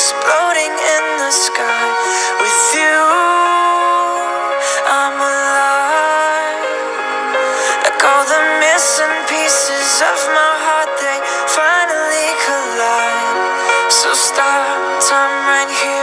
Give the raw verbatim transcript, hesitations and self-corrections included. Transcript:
exploding in the sky. With you, I'm alive. Like all the missing pieces of my heart, they finally collide. So stop time right here.